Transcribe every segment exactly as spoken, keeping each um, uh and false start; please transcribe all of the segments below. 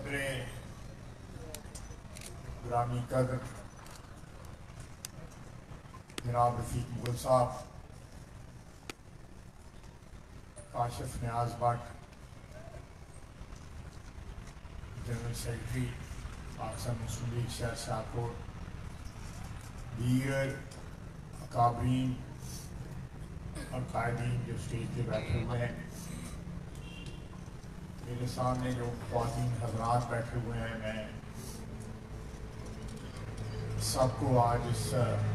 सदर ग्रामी कदर जनाब रफीक मुगल साहब, काशिफ न्याज भट्ट, जनरल सेक्रेटरी पाकिस्तान मुस्लिम लीग शहर शाहकोट, दीगर अकाबरीन और कायदीन जो स्टेज पे बैठे हुए हैं, मेरे सामने जो ख्वातीन हजरात बैठे हुए हैं, मैं सबको आज इस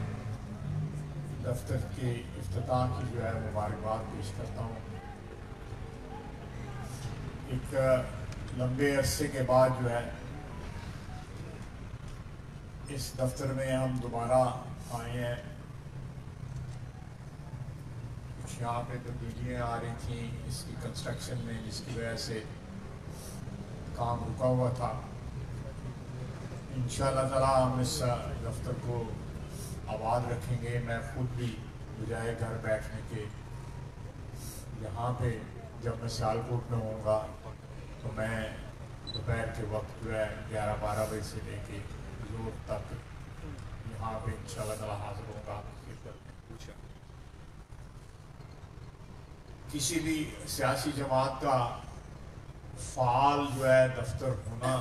दफ्तर के इफ्तिताह की जो है मुबारकबाद पेश करता हूँ। एक लंबे अरसे के बाद जो है इस दफ्तर में हम दोबारा आए हैं। कुछ यहाँ पे तब्दीलियाँ आ रही थी इसकी कंस्ट्रक्शन में, जिसकी वजह से काम रुका हुआ था। इंशाअल्लाह ताला हम इस दफ्तर को आबाद रखेंगे। मैं खुद भी बजाय घर बैठने के यहाँ पे जब मैं सियालकोट में होऊंगा तो मैं दोपहर के वक्त जो है ग्यारह बारह बजे से लेके जोर तक यहाँ पे इंशाअल्लाह ताला हाजिर होगा। किसी भी सियासी जमात का फाल जो है दफ्तर होना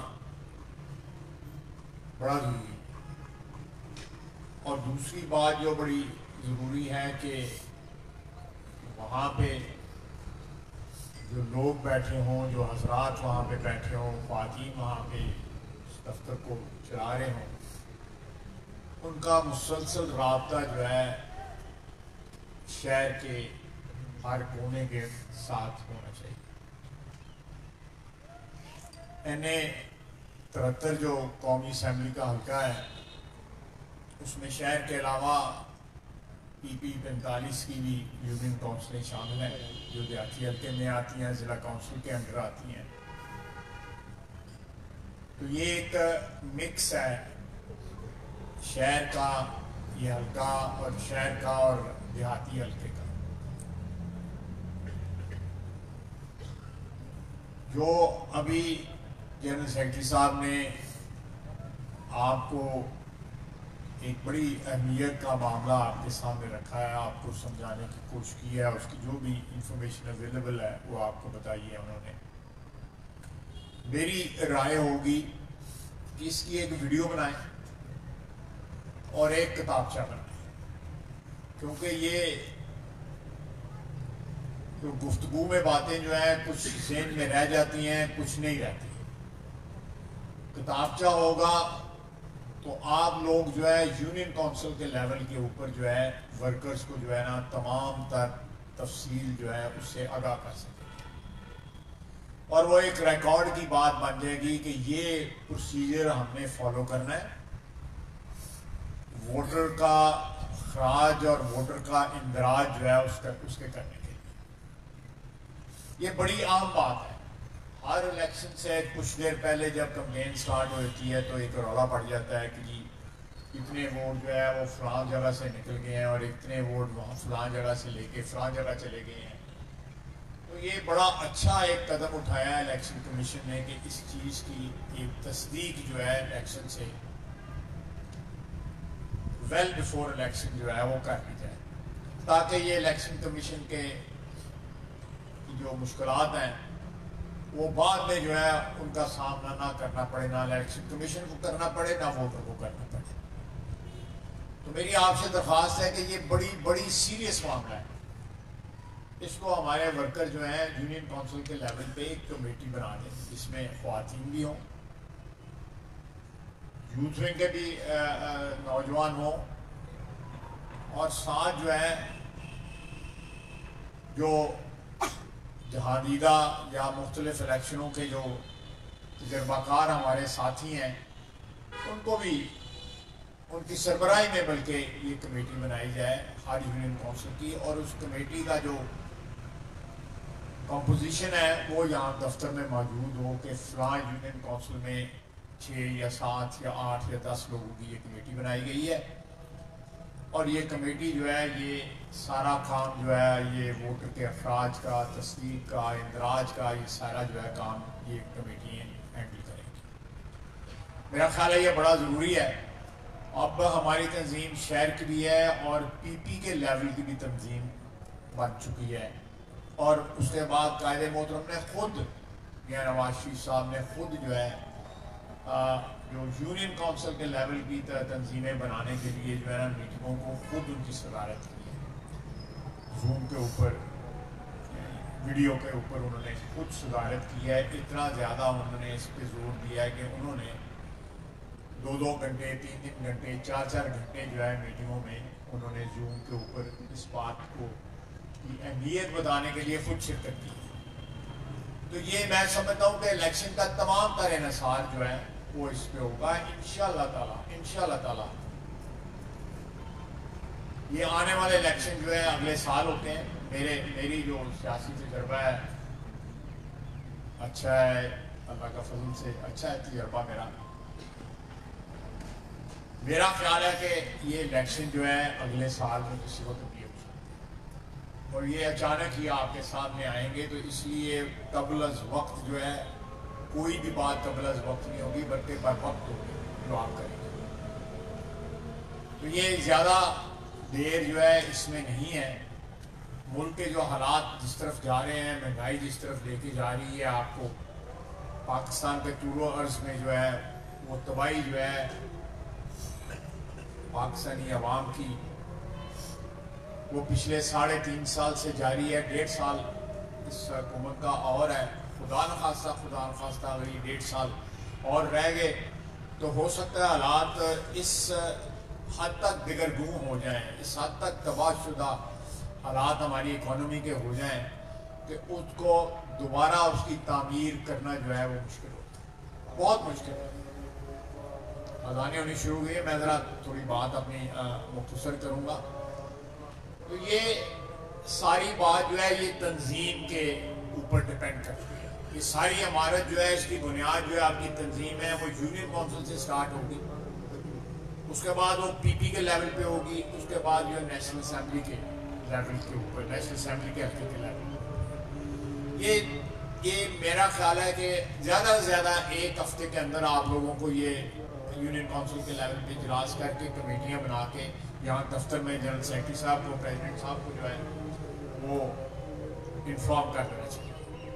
बड़ा ज़रूरी है। और दूसरी बात जो बड़ी ज़रूरी है कि वहाँ पे जो लोग बैठे हों, जो हजरात वहाँ पे बैठे हों, ख्वातीन वहाँ पे इस दफ्तर को चला रहे हों, उनका मुसलसल राब्ता जो है शहर के हर कोने के साथ होना चाहिए। एन ए तिहत्तर जो कौमी असम्बली का हल्का है, उसमें शहर के अलावा पी पी पैंतालीस की भी यूनियन काउंसिलें शामिल हैं जो देहाती हल्के में आती हैं, ज़िला काउंसिल के अंडर आती हैं। तो ये एक मिक्स है शहर का, ये हल्का और शहर का और देहाती हल्के का। जो अभी जनरल सेक्रेटरी साहब ने आपको एक बड़ी अहमियत का मामला आपके सामने रखा है, आपको समझाने की कोशिश की है, उसकी जो भी इंफॉर्मेशन अवेलेबल है वो आपको बताई है उन्होंने। मेरी राय होगी कि इसकी एक वीडियो बनाएं और एक किताबचा बनाएं, क्योंकि ये तो गुफ्तगू में बातें जो है कुछ ज़हन में रह जाती हैं, कुछ नहीं रहती। किताबचा होगा तो आप लोग जो है यूनियन काउंसिल के लेवल के ऊपर जो है वर्कर्स को जो है ना तमाम तर तफसील जो है उससे आगाह कर सकें, और वो एक रिकॉर्ड की बात बन जाएगी कि ये प्रोसीजर हमने फॉलो करना है। वोटर का खराज और वोटर का इंदराज जो है उसका उसके करने के लिए ये बड़ी आम बात है। हर इलेक्शन से कुछ देर पहले जब कैंपेन स्टार्ट होती है तो एक रौला पड़ जाता है कि जी इतने वोट जो है वो फलां जगह से निकल गए हैं और इतने वोट वहाँ फलां जगह से लेके फलां जगह चले गए हैं। तो ये बड़ा अच्छा एक कदम उठाया है इलेक्शन कमीशन ने कि इस चीज़ की एक तस्दीक जो है इलेक्शन से वेल बिफोर इलेक्शन जो है वो कर दी जाए, ताकि ये इलेक्शन कमीशन के जो मुश्किलात हैं वो बाद में जो है उनका सामना ना करना पड़े, ना इलेक्शन कमीशन को करना पड़े, ना वोटर को करना पड़े। तो मेरी आपसे दरख्वास्त है कि ये बड़ी बड़ी सीरियस मामला है। इसको हमारे वर्कर जो हैं यूनियन काउंसिल के लेवल पे एक कमेटी बना दें, जिसमें ख्वातीन भी हों, यूथ विंग के भी नौजवान हों, और साथ जो है जो जहादीदा या मुख्तलिफ इलेक्शनों के जो तजर्बाकार हमारे साथी हैं उनको भी उनकी सरबराही में बल्कि ये कमेटी बनाई जाए हर यूनियन काउंसिल की, और उस कमेटी का जो कंपोजिशन है वो यहाँ दफ्तर में मौजूद हो कि फलां यूनियन काउंसिल में छः या सात या आठ या दस लोगों की ये कमेटी बनाई गई है, और ये कमेटी जो है ये सारा काम जो है ये वोटर के अखराज का, तस्दीक का, इंदराज का, ये सारा जो है काम ये कमेटी हैंडल करेगी। میرا خیال ہے یہ بڑا ضروری ہے. اب ہماری تنظیم شہر کی بھی ہے اور پی پی کے لیول کی بھی تنظیم بن چکی ہے, اور اس کے بعد قائد محترم نے خود میاں نواز شریف صاحب نے خود جو ہے جو یونین کونسل کے لیول کی تنظیمیں بنانے کے لیے جو ہے نا میٹنگوں کو خود ان کی صدارت کی ہے. زوم کے اوپر ویڈیو کے اوپر انہوں نے خود صدارت کی ہے. اتنا زیادہ انہوں نے اس پہ زور دیا ہے کہ انہوں نے دو دو گھنٹے تین تین گھنٹے چار چار گھنٹے جو ہے میٹنگوں میں انہوں نے زوم کے اوپر اس بات کو کی اہمیت بتانے کے لیے خود شرکت کی. تو یہ میں سمجھتا ہوں کہ الیکشن کا تمام تر انحصار جو ہے وہ اس پہ ہوگا انشاءاللہ تعالیٰ. انشاءاللہ تعالیٰ یہ آنے والے الیکشن جو ہے اگلے سال ہوتے ہیں. میرے میری جو سیاسی تجربہ ہے اچھا ہے, اللہ کا فضل سے اچھا ہے تجربہ میرا. میرا خیال ہے کہ یہ الیکشن جو ہے اگلے سال میں کسی وقت بھی ہو سکتا ہے, اور یہ اچانک ہی آپ کے سامنے آئیں گے. تو اس لیے قبل از وقت جو ہے کوئی بھی بات قبل از وقت نہیں ہوگی, بلکہ بر وقت ہوگی جو آپ کریں گے. تو یہ زیادہ دیر جو ہے اس میں نہیں ہے. ملک کے جو حالات جس طرف جا رہے ہیں, مہنگائی جس طرف لے کے جا رہی ہے, آپ کو پاکستان کے طول و عرض میں جو ہے وہ تباہی جو ہے پاکستانی عوام کی وہ پچھلے ساڑھے تین سال سے جاری ہے. ڈیڑھ سال اس حکومت کا اور ہے. خدا نخواستہ خدا نخواستہ اگر یہ ڈیڑھ سال اور رہ گئے تو ہو سکتا ہے حالات اس حد تک دگرگوں ہو جائیں, اس حد تک تباہ شدہ حالات ہماری اکانومی کے ہو جائیں کہ اس کو دوبارہ اس کی تعمیر کرنا جو ہے وہ مشکل ہوتا ہے, بہت مشکل ہے. اذانیں ہونی شروع ہوئی ہے, میں ذرا تھوڑی بات اپنی مختصر کروں گا. تو یہ ساری بات جو ہے یہ تنظیم کے اوپر ڈیپینڈ کرتی ہے. یہ ساری عمارت جو ہے اس کی بنیاد جو ہے آپ کی تنظیم ہے وہ یونین کونسل سے سٹارٹ ہوگی, اس کے بعد وہ پی پی کے لیول پہ ہوگی, اس کے بعد جو ہے نیشنل اسمبلی کے لیول کے اوپر, نیشنل اسمبلی کے حلقے کے لیول پہ. یہ یہ میرا خیال ہے کہ زیادہ سے زیادہ ایک ہفتے کے اندر آپ لوگوں کو یہ یونین کونسل کے لیول پہ اجلاس کر کے کمیٹیاں بنا کے یہاں دفتر میں جنرل سیکرٹری صاحب کو, پریزیڈنٹ صاحب کو جو ہے وہ انفارم کر دینا چاہیے.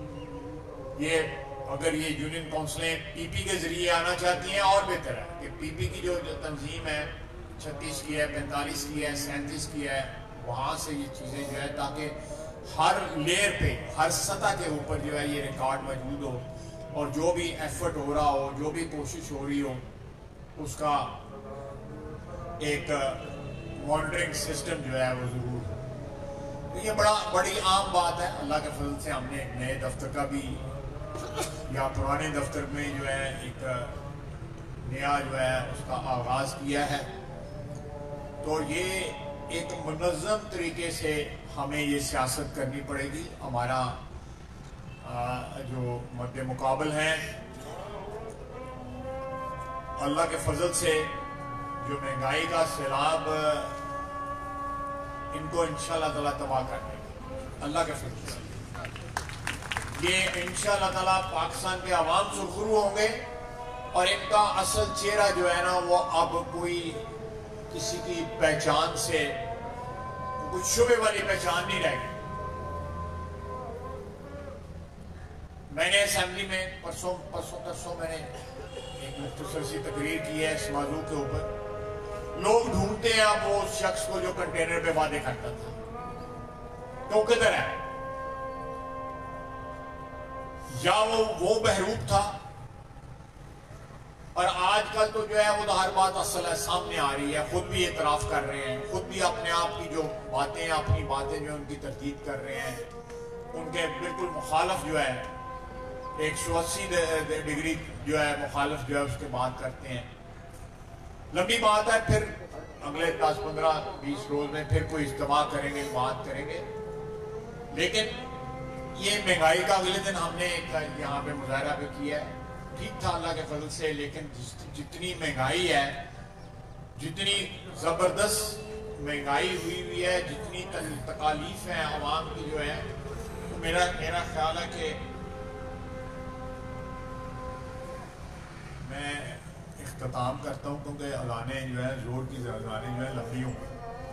یہ اگر یہ یونین کونسلیں پی پی کے ذریعے آنا چاہتی ہیں اور بہتر ہے کہ پی پی کی جو تنظیم ہے چھتیس کی ہے, پینتالیس کی ہے, سینتیس کی ہے, وہاں سے یہ چیزیں جو ہے تاکہ ہر لیئر پہ ہر سطح کے اوپر جو ہے یہ ریکارڈ موجود ہو, اور جو بھی ایفرٹ ہو رہا ہو, جو بھی کوشش ہو رہی ہو, اس کا ایک مانیٹرنگ سسٹم جو ہے وہ ضرور ہو. تو یہ بڑا بڑی عام بات ہے. اللہ کے فضل سے ہم نے ایک نئے دفتر کا بھی یا پرانے دفتر میں جو ہے ایک نیا جو ہے اس کا آغاز کیا ہے. تو یہ ایک منظم طریقے سے ہمیں یہ سیاست کرنی پڑے گی. ہمارا جو مد مقابل ہیں اللہ کے فضل سے جو مہنگائی کا سیلاب ان کو انشاءاللہ تعالیٰ تباہ کر دے گا اللہ کے فضل سے. یہ انشاءاللہ تعالیٰ پاکستان کے عوام سرخرو ہوں گے, اور ان کا اصل چہرہ جو ہے نا وہ اب کوئی کسی کی پہچان سے کوئی شبے والی پہچان نہیں رہ گئی. میں نے اسمبلی میں پرسوں پرسوں ترسوں میں نے ایک مختصر سی تقریر کی ہے اس موضوع کے اوپر. لوگ ڈھونڈتے ہیں اب وہ شخص کو جو کنٹینر پہ وعدے کرتا تھا, تو کدھر ہے؟ یا وہ وہ بہروپ تھا, اور آج کل تو جو ہے وہ ہر بات اصل ہے سامنے آ رہی ہے, خود بھی اعتراف کر رہے ہیں, خود بھی اپنے آپ کی جو باتیں اپنی باتیں جو ان کی تردید کر رہے ہیں, ان کے بالکل مخالف جو ہے ایک سو اسی ڈگری جو ہے مخالف جو ہے اس کے بات کرتے ہیں. لمبی بات ہے, پھر اگلے دس پندرہ بیس روز میں پھر کوئی اجتماع کریں گے, بات کریں گے. لیکن یہ مہنگائی کا اگلے دن ہم نے ایک یہاں پہ مظاہرہ پہ کیا ہے, ٹھیک تھا اللہ کے فضل سے. لیکن جتنی مہنگائی ہے, جتنی زبردست مہنگائی ہوئی ہوئی ہے, جتنی تکالیف ہیں عوام کی جو ہے, میرا میرا خیال ہے کہ میں اختتام کرتا ہوں کیونکہ اذانیں جو ہیں زور کی اذانیں جو ہیں لمبی ہوں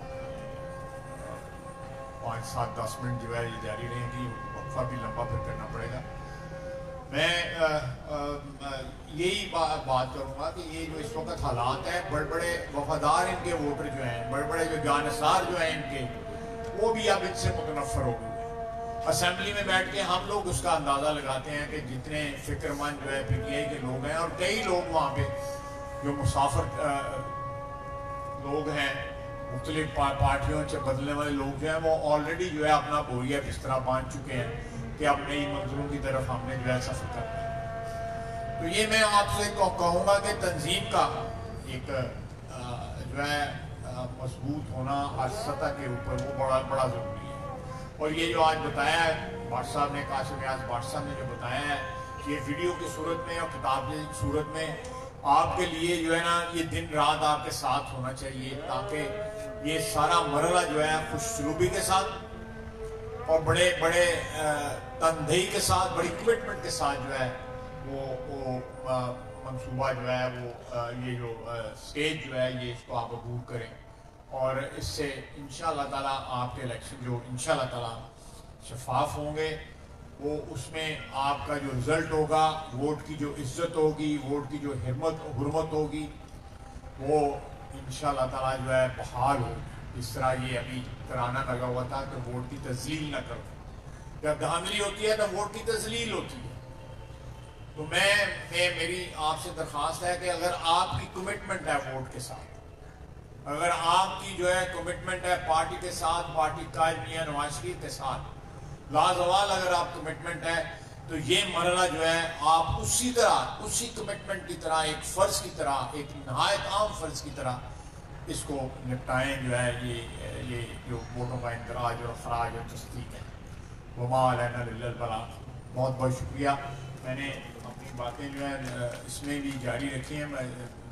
پانچ سات دس منٹ جو ہے یہ جاری رہیں گی وقفہ بھی لمبا پھر کرنا پڑے گا. میں یہی بات کروں گا کہ یہ جو اس وقت حالات ہیں بڑے بڑے وفادار ان کے ووٹر جو ہیں بڑے بڑے جو جانصار جو ہیں ان کے وہ بھی اب ان سے متنفر ہو گئے. اسمبلی میں بیٹھ کے ہم لوگ اس کا اندازہ لگاتے ہیں کہ جتنے فکر مند جو ہے پی ٹی آئی کے لوگ ہیں اور کئی لوگ وہاں پہ جو مسافر لوگ ہیں مختلف پارٹیوں سے بدلنے والے لوگ جو ہیں وہ آلریڈی جو ہے اپنا بوریا بستر باندھ چکے ہیں کہ اب نئی منزلوں کی طرف ہم نے جو ہے سفر کرنا ہے. تو یہ میں آپ سے کہوں گا کہ تنظیم کا ایک جو ہے مضبوط ہونا ہر سطح کے اوپر وہ بڑا بڑا ضروری ہے. اور یہ جو آج بتایا ہے بھٹ صاحب نے قاسم نیاز بھٹ صاحب نے جو بتایا ہے کہ یہ ویڈیو کی صورت میں اور کتاب کی صورت میں آپ کے لیے جو ہے نا یہ دن رات آپ کے ساتھ ہونا چاہیے تاکہ یہ سارا مرحلہ جو ہے خوش سلوبی کے ساتھ اور بڑے بڑے تندہی کے ساتھ بڑی کمٹمنٹ کے ساتھ جو ہے وہ وہ منصوبہ جو ہے وہ یہ جو سٹیج جو ہے یہ اس کو آپ عبور کریں اور اس سے انشاءاللہ تعالیٰ آپ کے الیکشن جو انشاءاللہ تعالیٰ شفاف ہوں گے وہ اس میں آپ کا جو رزلٹ ہوگا ووٹ کی جو عزت ہوگی ووٹ کی جو حرمت حرمت ہوگی وہ انشاءاللہ تعالیٰ جو ہے بحال ہوگی. اس طرح یہ ابھی ترانہ لگا ہوا تھا کہ ووٹ کی تذلیل نہ کرو. جب دھاندلی ہوتی ہے تو ووٹ کی تذلیل ہوتی ہے. تو میں میں میری آپ سے درخواست ہے کہ اگر آپ کی کمٹمنٹ ہے ووٹ کے ساتھ اگر آپ کی جو ہے کمٹمنٹ ہے پارٹی کے ساتھ پارٹی قائد میاں نواز شریف کے ساتھ لازوال اگر آپ کمٹمنٹ ہے تو یہ مرحلہ جو ہے آپ اسی طرح اسی کمٹمنٹ کی طرح ایک فرض کی طرح ایک نہایت عام فرض کی طرح اس کو نپٹائیں جو ہے یہ یہ جو ووٹوں کا اندراج اور اخراج اور تصدیق ہے. وما علینا الا البلاغ. بہت بہت شکریہ. میں نے اپنی باتیں جو ہیں اس میں بھی جاری رکھی ہیں. میں